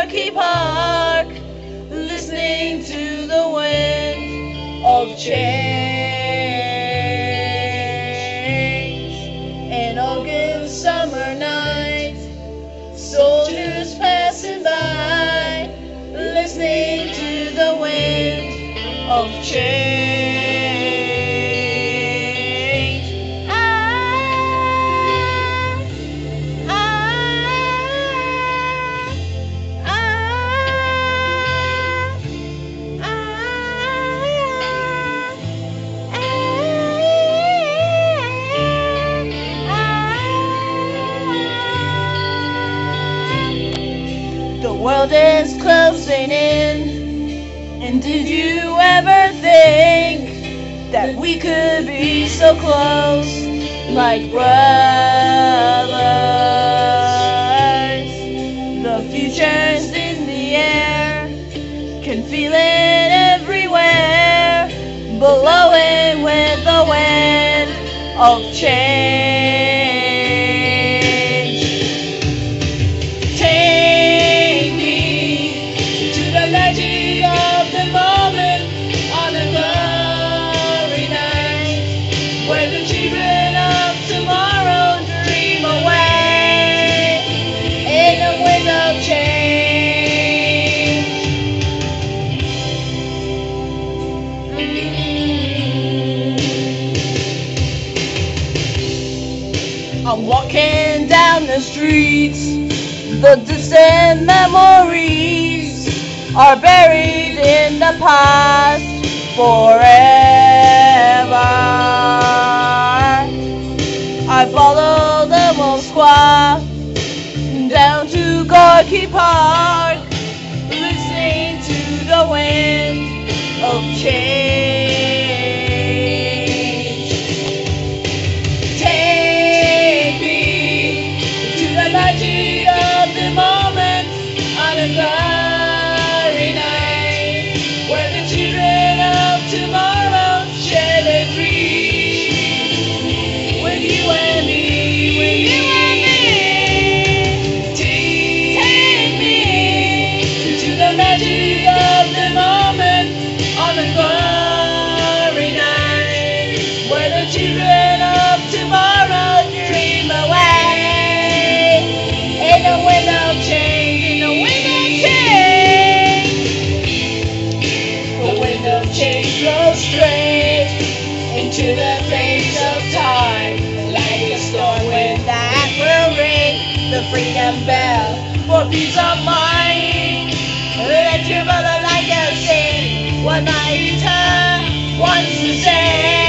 Gorky Park, listening to the wind of change. An August summer night, soldiers passing by, listening to the wind of change. The world is closing in, and did you ever think that we could be so close, like brothers? The future's in the air, can feel it everywhere, blowing with the wind of change. Magic of the moment on a glory night, where the children of tomorrow dream away in the wind of change. I'm walking down the streets, the distant memories are buried in the past forever. I follow the Moskwa down to Gorky Park, listening to the wind of change. Take me to the magic of the moment on a glory night, where the children of tomorrow share their dreams with you and me. With you and me. Take me to the magic of the moment on a glory night, where the children of tomorrow dream away in the wind of change, in the wind of change. The wind of change blows straight into the face of time, like a storm wind that will ring the freedom bell for peace of mind. Let your brother like us sing what Micah wants to say.